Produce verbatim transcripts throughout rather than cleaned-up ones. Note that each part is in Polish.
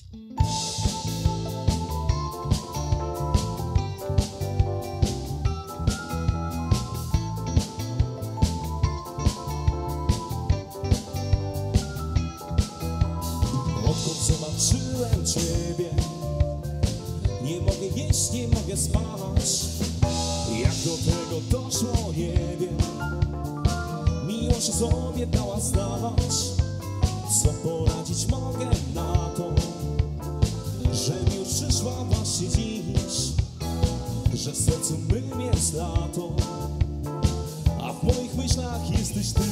Odkąd zobaczyłem Ciebie, nie mogę jeść, nie mogę spać. Jak do tego doszło, nie wiem. Miłość sobie dała znać. Co poradzić mogę na to, że mi już przyszła właśnie dziś, że w sercu mym jest lato, a w moich myślach jesteś Ty.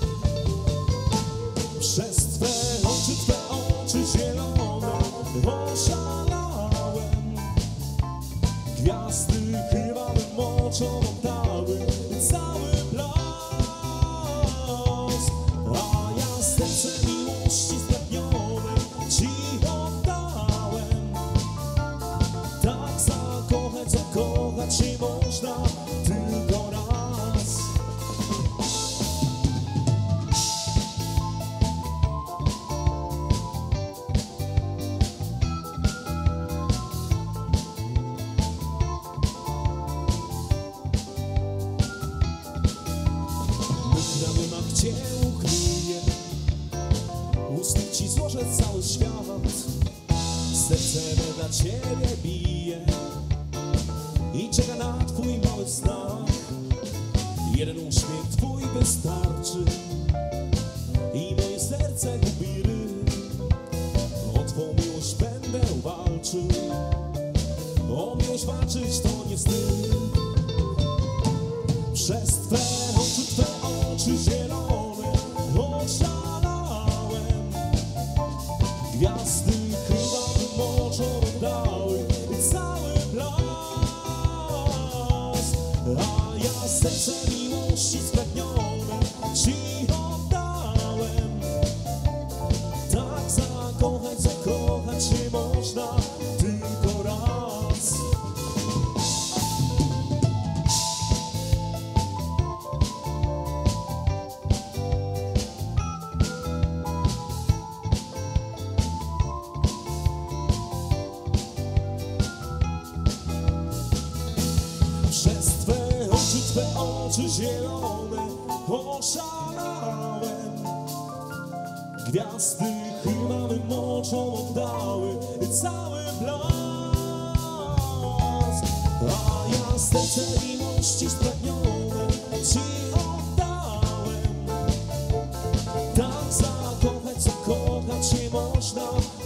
Przez Twe oczy, Twe oczy zielone oszalałem. Gwiazdy chyba bym oczom oddały cały blask. A ja serce miłości spragnione Ci oddałem. Tak zakochać, zakochać się można tylko raz. Na wymach Cię ukryję, u stóp Ci złożę cały świat. Serce me dla Ciebie bije i czeka na Twój mały znak. Jeden uśmiech Twój wystarczy i moje serce gubi ryb. O Twą miłość będę walczył, o miłość walczyć to nie wstyd. Przez Twe oczy, Twe oczy zielone oszalałem. Gwiazdy chyba bym oczom oddały cały blask. A ja serce miłości spragnione Ci oddałem. Tak zakochać, zakochać się można tylko raz. Przez Twe oczy, Twe oczy zielone oszalałem. Gwiazdy chyba bym oczom oddały cały blask. A ja serce miłości spragnione Ci oddałem. Tak zakochać, zakochać się można